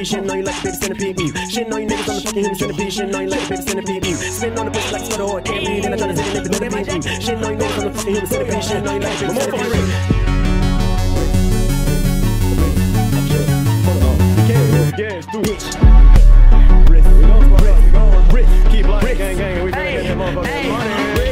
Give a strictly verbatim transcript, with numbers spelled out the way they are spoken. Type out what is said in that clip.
centipede. Shit, know you like the baby centipede. Mm. Shit, know you niggas on the fucking human centipede. Shit, know you like the baby centipede. Mm. Spin on the bitch like a sweater or a can't read. And I try to zip it, nigga, nigga, mm. Shit, know you niggas on the fucking human centipede. Shit, know you like the baby centipede. Gas, do it. Brick, we gon' brick, we gon' brick. Keep like gang, gang, we finna get them motherfuckers money.